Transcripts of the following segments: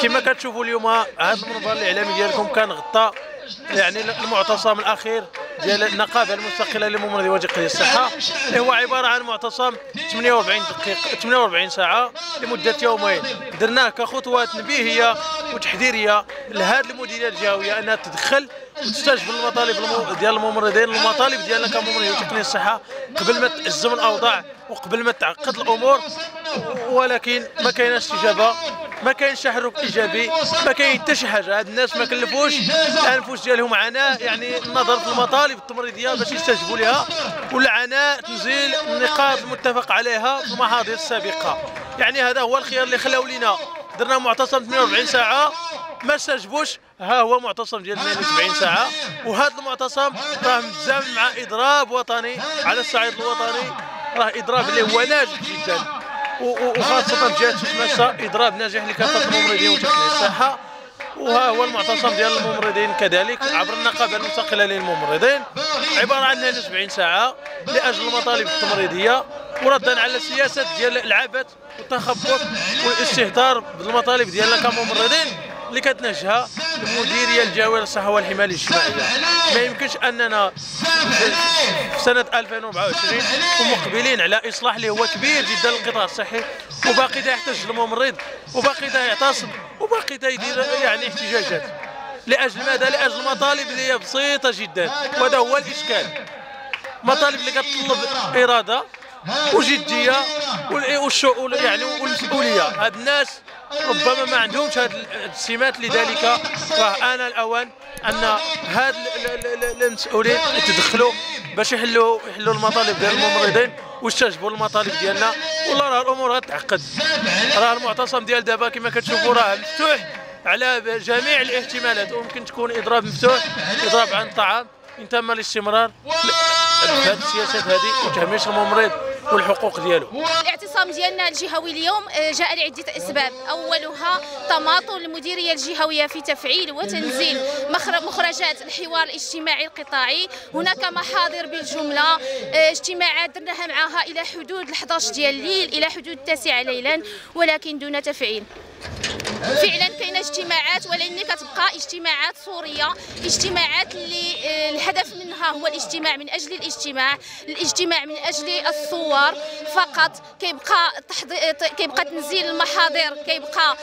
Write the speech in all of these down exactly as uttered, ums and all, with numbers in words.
كما كتشوفوا اليوم هذا المنبر الاعلامي ديالكم كان غطى يعني المعتصم الاخير ديال النقابه المستقله لممرضي وتقنيه الصحه، اللي هو عباره عن معتصم ثمانية وأربعين دقيقه ثمانية وأربعين ساعه لمده يومين. درناه كخطوات نبيهيه وتحذيريه لهذه المديريات الجهويه انها تدخل وتستجب للمطالب ديال الممرضين، المطالب ديالنا كممرضي وتقنيه الصحه، قبل ما تأزم الاوضاع وقبل ما تعقد الامور. ولكن ما كايناش استجابه، ما كاينش تحرك ايجابي، ما كاين حتى شي حاجه. هاد الناس ما كلفوش الانفس ديالهم عناء يعني النظر في المطالب التمريضيه باش يستجيبوا لها، ولا عناء تنزيل النقاط المتفق عليها في المحاضر السابقه. يعني هذا هو الخيار اللي خلاو لينا. درنا معتصم ثمانية وأربعين ساعه ما استجبوش، ها هو معتصم ديال اثنين وسبعين ساعه، وهذا المعتصم راه متزامن مع اضراب وطني على الصعيد الوطني، راه اضراب اللي هو ناجح جدا، وخاصه في جهه سوسماسه اضراب ناجح لكافه الممرضين وتقنيه الصحه. وها هو المعتصم ديال الممرضين كذلك عبر النقابه المستقله للممرضين، عباره عن اثنين وسبعين ساعه لاجل المطالب التمريضيه، وردا على السياسات ديال العبث والتخبط والاستهتار بالمطالب ديالنا كممرضين اللي كتنهجها المديريه الجهويه للصحه والحمايه الاجتماعيه. ما يمكنش اننا في سنه ألفين وأربعة وعشرين ومقبلين على اصلاح اللي هو كبير جدا للقطاع الصحي، وباقي دا يحتاج الممرض، وباقي دا يعتصم، وباقي دا يدير يعني احتجاجات. لاجل ماذا؟ لاجل مطالب اللي هي بسيطه جدا، وهذا هو الاشكال. مطالب اللي كتطلب اراده وجديه والشؤون يعني والمسؤوليه. هاد الناس ربما ما عندهمش هاد السمات، لذلك راه آن الأوان أن هاد المسؤولين يتدخلوا باش يحلوا يحلوا المطالب ديال الممرضين ويستجبوا للمطالب ديالنا. والله راه الأمور غتعقد. راه المعتصم ديال دابا كما كتشوفوا راه مفتوح على جميع الاحتمالات، وممكن تكون إضراب مفتوح، إضراب عن الطعام، إن تم الاستمرار في هذه السياسات هذه وتهميش الممرض والحقوق ديالو. الاعتصام ديالنا الجهوي اليوم جاء لعده اسباب، اولها تماطل المديريه الجهويه في تفعيل وتنزيل مخرجات الحوار الاجتماعي القطاعي. هناك محاضر بالجمله، اجتماعات درناها معها الى حدود الحضاش ديال الليل، الى حدود التاسعه ليلا، ولكن دون تفعيل. فعلا كاينه اجتماعات ولكن كتبقى اجتماعات صوريه، اجتماعات اللي الهدف منها هو الاجتماع من اجل الاجتماع، الاجتماع من اجل الصور فقط. كيبقى كيبقى تنزيل المحاضر، كيبقى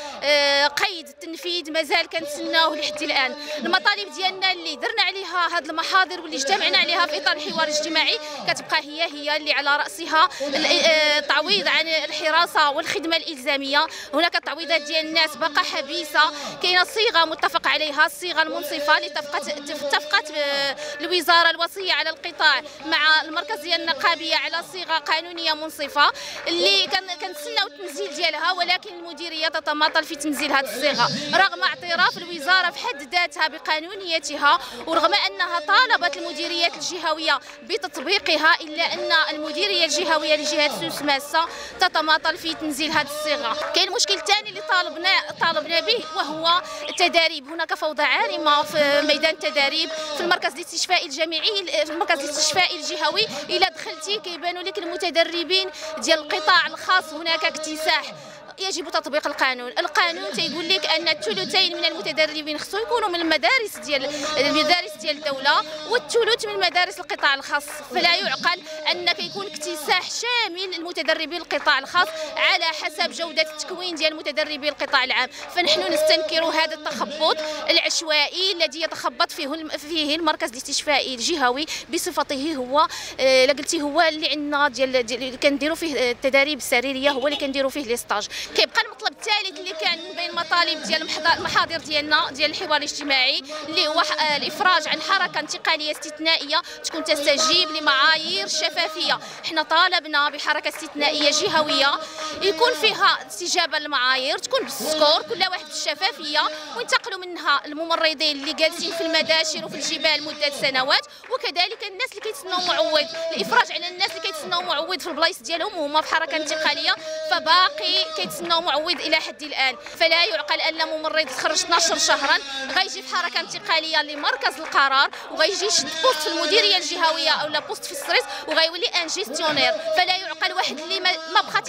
قيد التنفيذ مازال كنتسناوه لحد الان. المطالب ديالنا اللي درنا عليها هذه المحاضر واللي اجتمعنا عليها في اطار الحوار الاجتماعي كتبقى هي هي اللي على راسها التعويض عن الحراسه والخدمه الالزاميه. هناك تعويضات ديال الناس باقا حبيسه، كاينه صيغه متفق عليها، الصيغه المنصفه اللي اتفقت اتفقت الوزاره الوصيه على القطاع مع المركز ديال النقابيه على صيغه قانونيه منصفه اللي كنتسناو التنزيل ديالها، ولكن المديريه تتماطل في تنزيل هذه الصيغه رغم اعتراف الوزاره في حد ذاتها بقانونيتها، ورغم انها طالبت المديريات الجهويه بتطبيقها، الا ان المديريه الجهويه لجهه سوسماسه تتماطل في تنزيل هذه الصيغه. كاين مشكل ثاني اللي طالبنا طالبنا به وهو التداريب. هناك فوضى عارمه في ميدان التداريب في المركز الاستشفائي الجامعي، في المركز الاستشفائي الجهوي. الى دخلتي كيبانوا لك المتدربين ديال القطاع الخاص هناك اكتساح. يجب تطبيق القانون. القانون تيقول لك ان الثلثين من المتدربين خصو يكونوا من المدارس ديال المدارس ديال الدوله والثلث من مدارس القطاع الخاص. فلا يعقل ان كيكون اكتساح شامل للمتدربين القطاع الخاص على حسب جوده التكوين ديال متدربي القطاع العام. فنحن نستنكر هذا التخبط العشوائي الذي يتخبط فيه فيه المركز الاستشفائي الجهوي بصفته هو لا قلتي هو اللي عندنا ديال اللي كنديروا فيه التدريب السريريه، هو اللي كنديروا فيه لي ستاج. كيبقى المطلب الثالث اللي كان من بين المطالب ديال المحاضر ديالنا ديال الحوار الاجتماعي اللي هو الافراج عن حركه انتقاليه استثنائيه تكون تستجيب لمعايير الشفافيه. حنا طالبنا بحركه استثنائيه جهويه يكون فيها استجابه للمعايير، تكون بالسكور كل واحد بالشفافيه، وينتقلوا منها الممرضين اللي جالسين في المداشر وفي الجبال مده سنوات، وكذلك الناس اللي كيتسناو معوض. الافراج على الناس اللي كيتسناو معوض في البلايص ديالهم وهما في حركه انتقاليه فباقي كيتسناو معوض الى حد الان. فلا يعقل ان ممرض تخرج اثنا عشر شهرا غيجي في حركه انتقاليه لمركز القرار وغيجي يشد بوست في المديريه الجهويه او لا بوست في السريس وغيولي ان جيستيونير. فلا يعقل واحد اللي ما بقاتي كحتى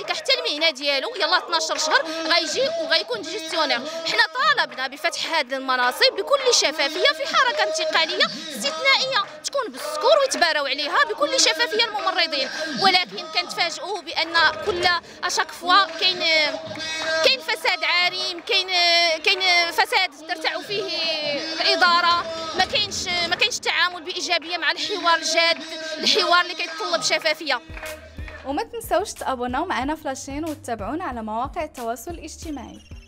المهنه ديالو يلا اثناش شهر غيجي وغيكون جيستيونير. حنا طالبنا بفتح هذه المناصب بكل شفافيه في حركه انتقاليه استثنائيه تكون بالسكور ويتباراو عليها بكل شفافيه الممرضين، ولكن كنتفاجئوا بان كل اشاك فوا كاين كاين فساد عارم، كاين كاين فساد ترتع فيه الاداره، ما كاينش ما كاينش تعامل بايجابيه مع الحوار الجاد، الحوار اللي كيتطلب شفافيه. وما تنسوش تابوناو معنا في لاشين وتتابعونا على مواقع التواصل الاجتماعي.